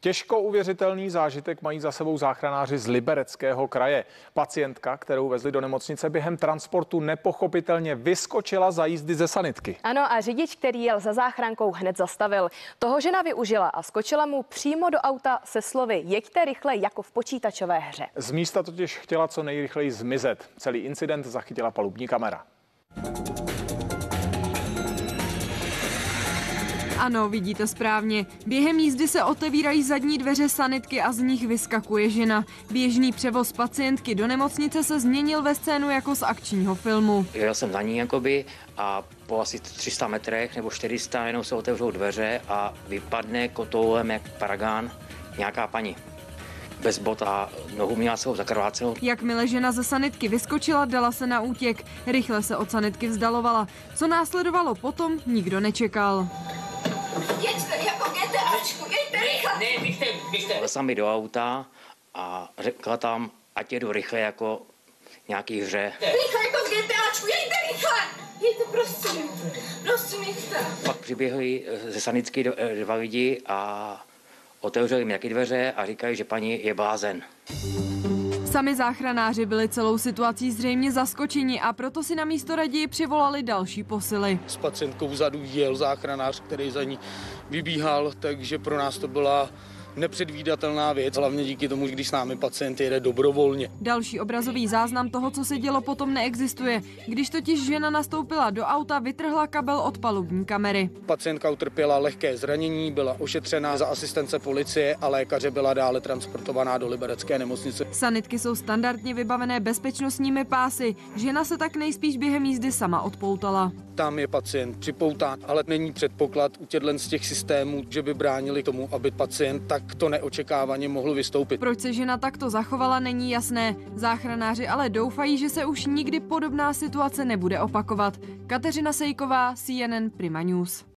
Těžko uvěřitelný zážitek mají za sebou záchranáři z Libereckého kraje. Pacientka, kterou vezli do nemocnice, během transportu nepochopitelně vyskočila za jízdy ze sanitky. Ano, a řidič, který jel za záchrankou, hned zastavil. Toho žena využila a skočila mu přímo do auta se slovy: jeďte rychle jako v počítačové hře. Z místa totiž chtěla co nejrychleji zmizet. Celý incident zachytila palubní kamera. Ano, vidíte správně. Během jízdy se otevírají zadní dveře sanitky a z nich vyskakuje žena. Běžný převoz pacientky do nemocnice se změnil ve scénu jako z akčního filmu. Jel jsem za ní jakoby a po asi 300 metrech nebo 400 jenom se otevřou dveře a vypadne kotoulem jak paragán nějaká paní. Bez bot a nohu měla celou zakrvácenou. Jakmile žena ze sanitky vyskočila, dala se na útěk. Rychle se od sanitky vzdalovala. Co následovalo potom, nikdo nečekal. Jeďte jako GTAčku, jeďte rychle. Ne, běžte. Jel jsem mi do auta a řekla tam, ať jedu rychle jako nějaký hře. Rychle jako v GTAčku, jeďte rychle. Jeďte, prosím, jeďte. Pak přiběhli ze sanitky dva lidi a otevřeli mi taky dveře a říkají, že paní je blázen. Sami záchranáři byli celou situací zřejmě zaskočeni a proto si na místo raději přivolali další posily. S pacientkou vzadu jel záchranář, který za ní vybíhal, takže pro nás to byla nepředvídatelná věc, hlavně díky tomu, když s námi pacient jede dobrovolně. Další obrazový záznam toho, co se dělo, potom neexistuje. Když totiž žena nastoupila do auta, vytrhla kabel od palubní kamery. Pacientka utrpěla lehké zranění, byla ošetřena za asistence policie a lékaře byla dále transportovaná do Liberecké nemocnice. Sanitky jsou standardně vybavené bezpečnostními pásy. Žena se tak nejspíš během jízdy sama odpoutala. Tam je pacient připoután, ale není předpoklad u těchto z těch systémů, že by bránili tomu, aby pacient takto neočekávaně mohl vystoupit. Proč se žena takto zachovala, není jasné. Záchranáři ale doufají, že se už nikdy podobná situace nebude opakovat. Kateřina Sejková, CNN Prima News.